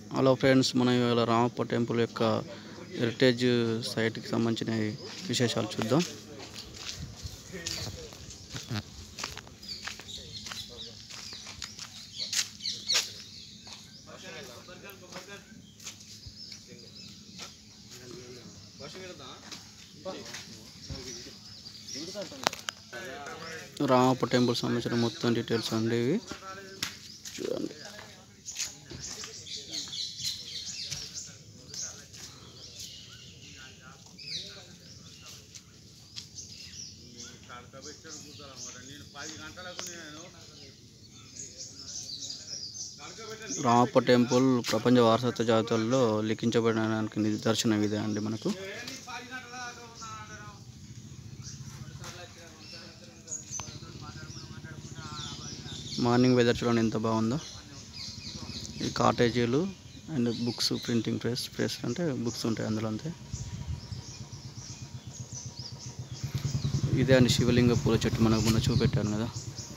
Hello friends, మనం ఇవాళ Ramappa temple యొక్క హెరిటేజ్ సైట్కి సంబంధించిన విశేషాలు చూద్దాం. రామప్ప టెంపుల్ సంబంధించిన మొత్తం డీటెయిల్స్ అండి ఇవి చూడండి. రామప్ప టెంపుల్ ప్రపంచ వారసత్వ జాబితాలో లిఖించబడడానికి నిదర్శనం ఇదే అండి. మనకు మార్నింగ్ వెదర్ చూడండి ఎంత బాగుందో. ఈ కాటేజీలు అండ్ బుక్స్ ప్రింటింగ్ ప్రెస్ అంటే బుక్స్ ఉంటాయి అందులో అంతే. ఇదే అండి శివలింగ పూల చెట్టు, మనకు మొన్న చూపెట్టాను కదా.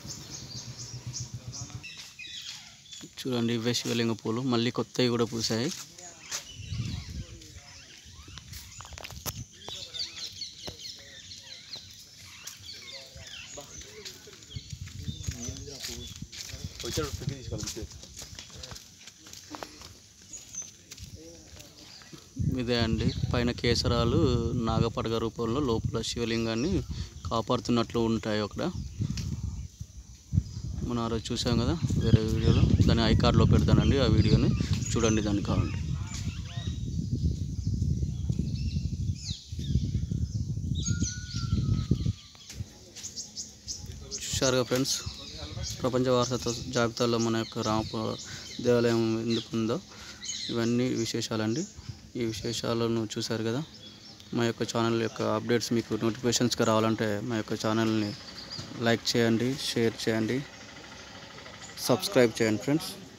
చూడండి, ఇవే శివలింగ పూలు, మళ్ళీ కొత్తవి కూడా పూసాయి. ఇదే అండి పైన కేసరాలు నాగపడగ రూపంలో లోపల శివలింగాన్ని కాపాడుతున్నట్లు ఉంటాయి అక్కడ. మనం ఆ రోజు చూసాం కదా వేరే వీడియోలో, దాన్ని ఐకార్డ్లో పెడతానండి, ఆ వీడియోని చూడండి దాన్ని కావాలండి. చూశారుగా ఫ్రెండ్స్, ప్రపంచ వారసత్వ జాబితాలో మన యొక్క రామప్ప దేవాలయం ఎందుకు ఉందో ఇవన్నీ విశేషాలండి. ఈ విశేషాలను చూశారు కదా. మా యొక్క ఛానల్ యొక్క అప్డేట్స్ మీకు నోటిఫికేషన్స్గా రావాలంటే మా యొక్క ఛానల్ని లైక్ చేయండి, షేర్ చేయండి, సబ్స్క్రైబ్ చేయండి ఫ్రెండ్స్.